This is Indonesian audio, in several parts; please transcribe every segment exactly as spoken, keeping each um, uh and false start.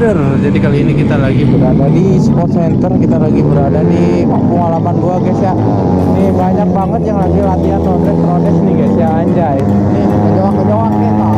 Center. Jadi kali ini kita lagi berada di sport center, kita lagi berada di kampung halaman gua guys ya. Nih banyak banget yang lagi latihan rodes-rodes nih guys ya, anjay. Nih kejoak-kejoak kita.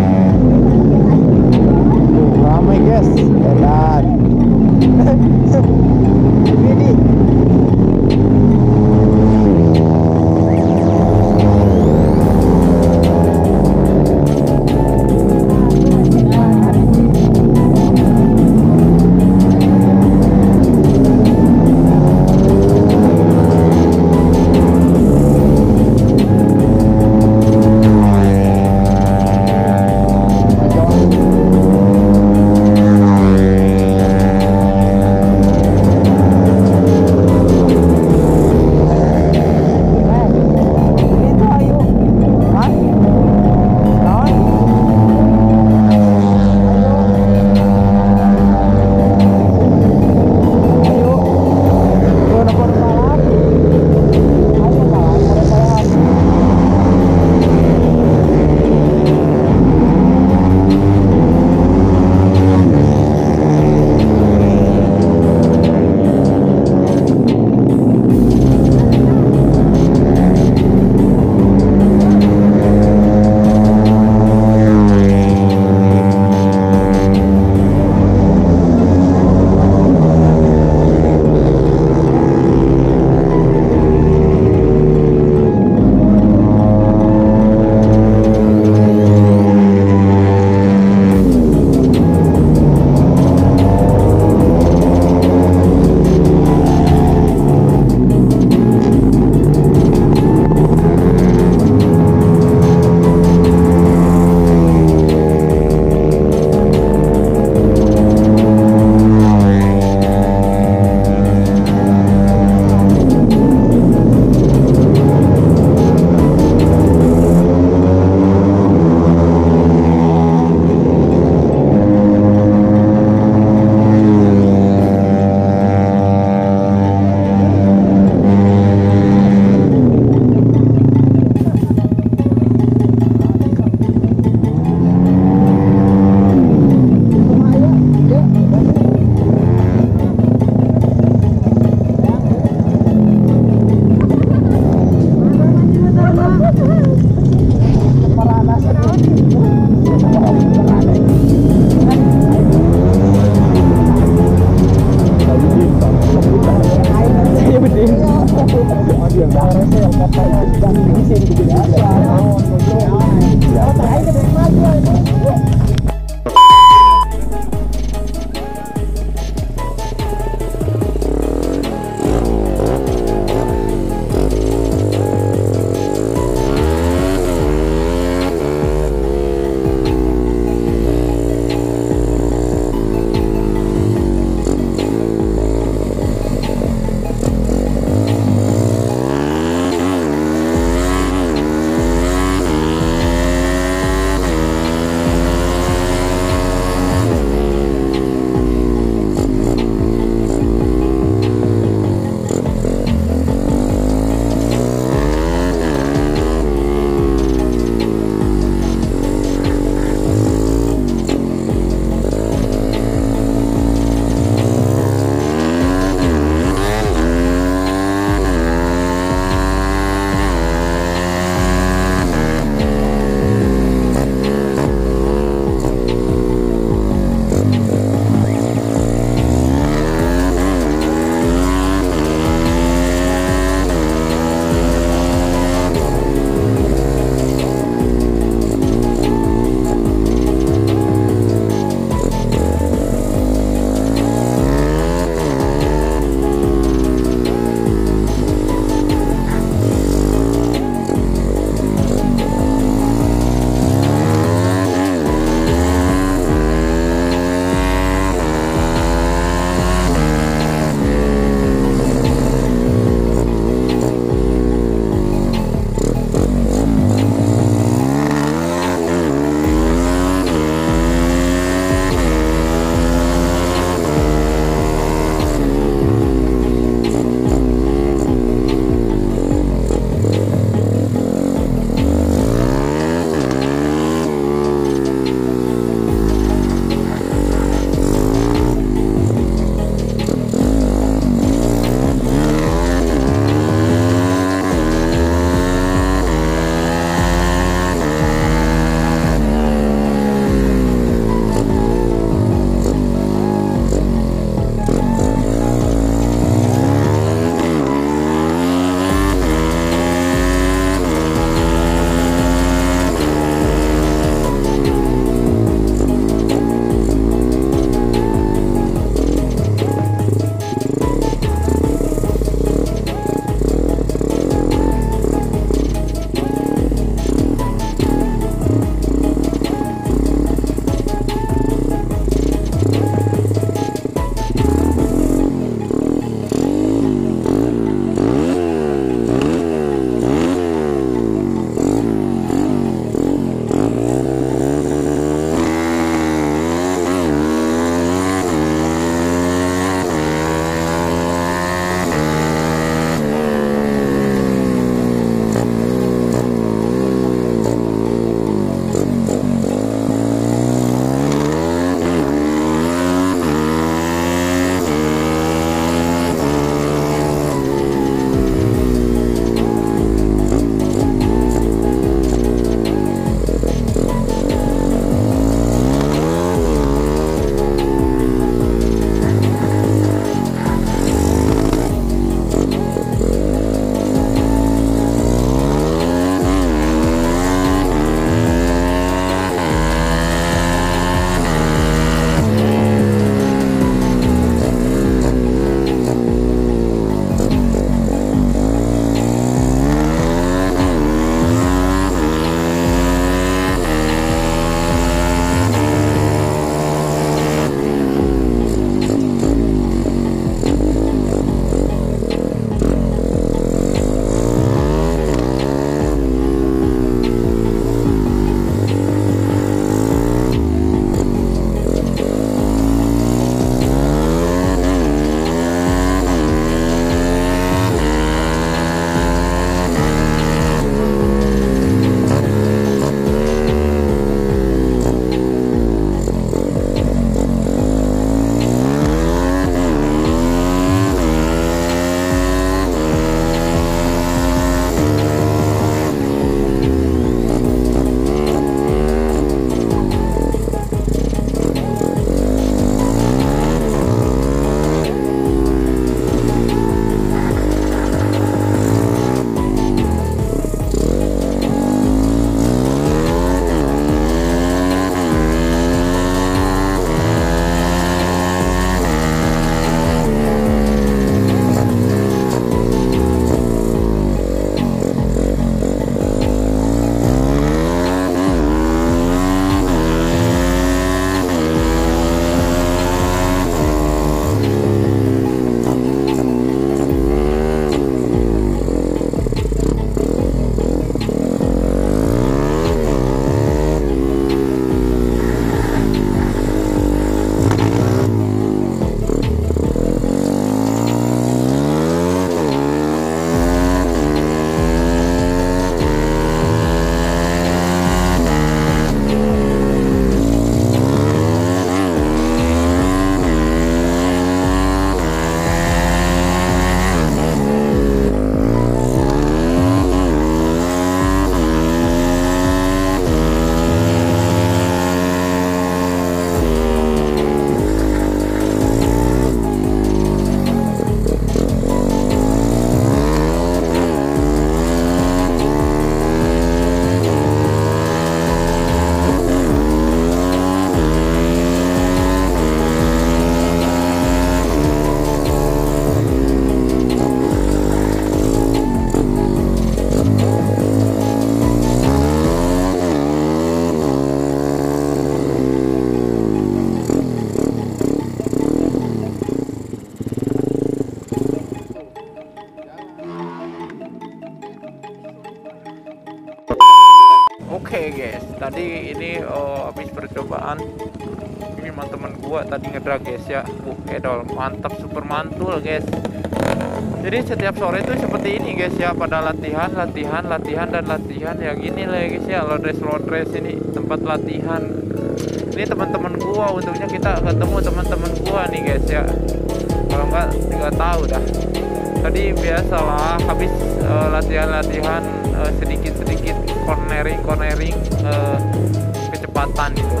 guys. Tadi ini oh, habis percobaan ini sama temen gua tadi ngedrag guys ya. Uh, edol mantap, super mantul guys. Jadi setiap sore itu seperti ini guys ya, pada latihan, latihan, latihan dan latihan ya gini lah ya guys ya. Loadress loadress ini tempat latihan. Ini teman-teman gua, untungnya kita ketemu teman-teman gua nih guys ya. Kalau enggak nggak tahu dah. Tadi biasalah habis uh, latihan-latihan uh, sedikit-sedikit cornering cornering uh, kecepatan gitu.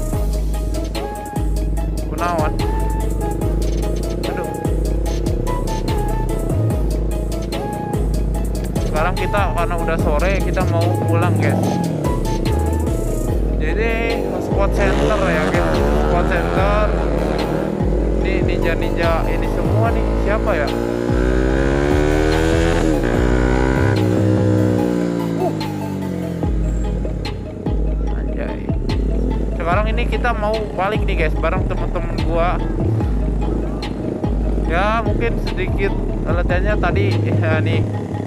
Kunaon? Aduh. Sekarang kita karena udah sore kita mau pulang guys. Jadi spot center ya guys, spot center. Ini ninja-ninja ini semua nih siapa ya? Sekarang ini kita mau balik nih guys bareng temen-temen gua. Ya mungkin sedikit latihannya tadi ya nih.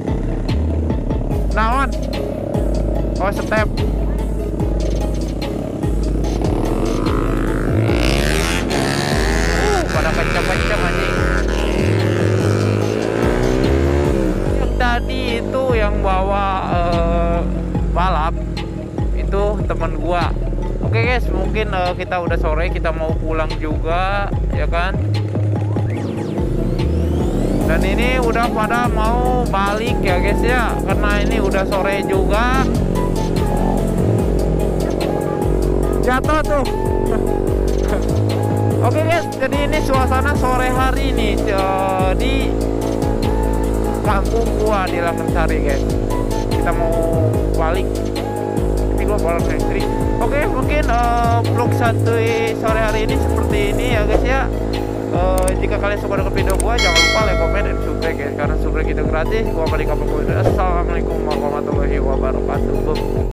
Naon? Oh step. Uh, pada kencang-kencang anjing. Yang tadi itu yang bawa uh, balap itu temen gua. Oke guys, mungkin uh, kita udah sore, kita mau pulang juga, ya kan? Dan ini udah pada mau balik ya guys ya, karena ini udah sore juga. Jatuh tuh. Oke guys, jadi ini suasana sore hari nih uh, di kampung gua di Langensari guys. Kita mau balik. Gua bawa listrik. Oke, mungkin uh, vlog satu sore hari ini seperti ini ya guys ya. Uh, jika kalian suka dengan video gua, jangan lupa like, komen, dan subscribe guys, karena subscribe itu gratis. Gua balik kapan gua. Assalamualaikum warahmatullahi wabarakatuh.